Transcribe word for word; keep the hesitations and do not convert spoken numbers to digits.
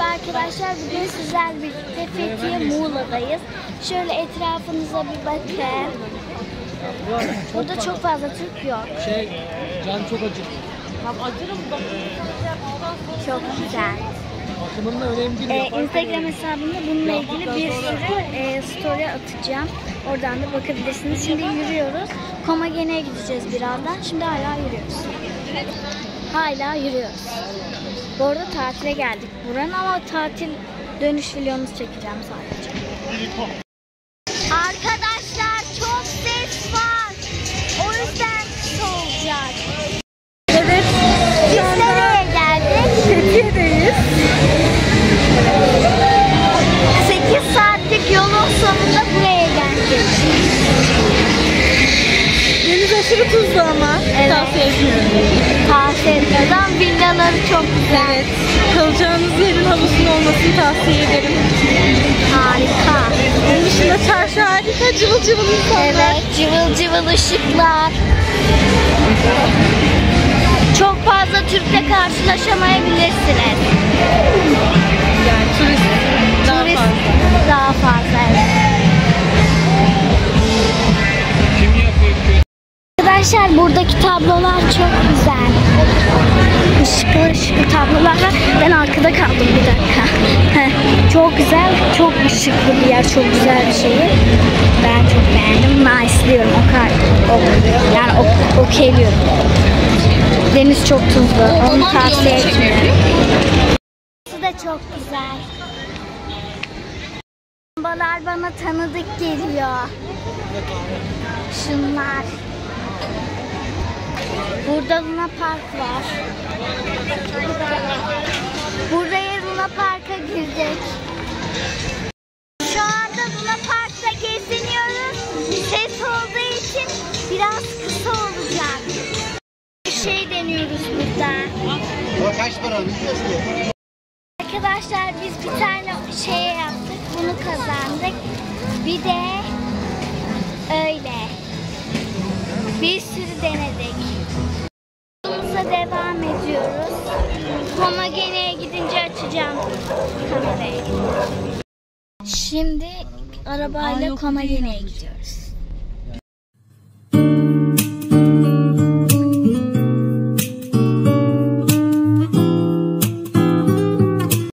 arkadaşlar, bugün sizlerle birlikte Fethiye Muğla'dayız. Şöyle etrafınıza bir bakın. Burada çok fazla Türk yok. Şey, can çok acır. Çok güzel. Bakımının önemli değil. Ee, Instagram hesabımda bununla ilgili bir sürü e, story atacağım. Oradan da bakabilirsiniz. Şimdi yürüyoruz. Komagene'ye gideceğiz birazdan. Şimdi hala yürüyoruz. Hala yürüyoruz. Bu arada tatile geldik buranın ama tatil dönüş videomuzu çekeceğim sadece. Arkadaşlar çok ses var. O yüzden kısa olacak. Evet. Biz nereye geldik? Fethiye'deyiz. sekiz saatlik yolun sonunda buraya geldik. Deniz aşırı tuzlu ama. Evet. Tavsiye etmiyorum. Tavsiye etmeden villaları çok güzel. Evet. Kalacağınız yerin havuzun olmasını tavsiye ederim. Harika. Onun dışında çarşı harika. Cıvıl cıvıl insanlar. Evet, cıvıl cıvıl ışıklar. Çok fazla Türk'le karşılaşamayabilirsiniz. Yani turist daha Turist fazla. daha fazla. Evet. Arkadaşlar buradaki tablolar çok güzel. Işıklı ışıklı tablolar var. Ben arkada kaldım bir dakika. Çok güzel, çok ışıklı bir yer, çok güzel bir şey. Ben çok beğendim. Nice diyorum o kadar. O, yani o, okeyliyorum. Deniz çok tuzlu. Onu tavsiye etmiyorum. Burası da çok güzel. Lambalar bana tanıdık geliyor. Şunlar. Burada Luna Park var. Buraya Luna Park'a girdik. Şu anda Luna Park'ta geziniyoruz. Ses olduğu için biraz kısa olacak. Bir şey deniyoruz burada. Kaç para biliyorsun? Arkadaşlar biz bir tane şey yaptık. Bunu kazandık. Bir de öyle. Bir sürü denedik. Yolumuza devam ediyoruz. Komagene'ye gidince açacağım kamerayı. Şimdi arabayla Komagene'ye gidiyoruz.